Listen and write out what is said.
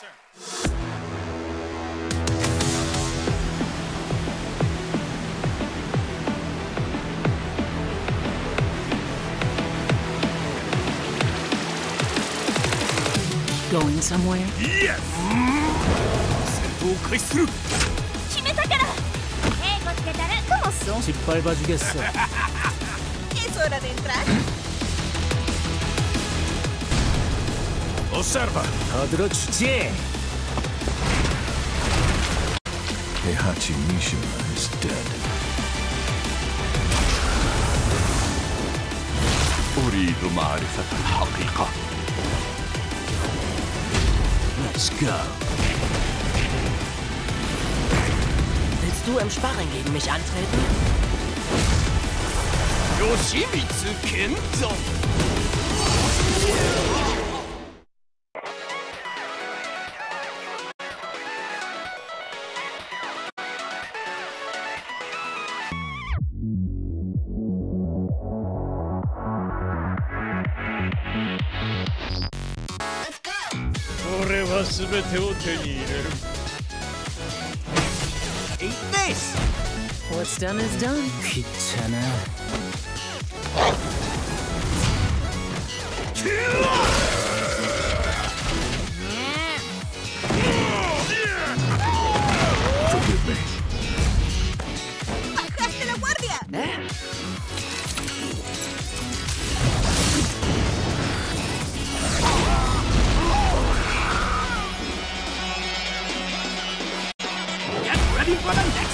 Going somewhere? Yes! 戦闘開始する。 決めたから。こっちでたる。¿Cómo son? 짓밟아주겠어. Es hora de entrar. Observa. 더 들어주지. Heihachi Mishima is dead. أريد معرفة الحقيقة. Let's go. Willst du im Sparring gegen mich antreten? Yoshimitsu Kendo. Eat this. What's done is done. 귀찮아. Forgive me. ¡Bajaste la guardia! Get ready for the next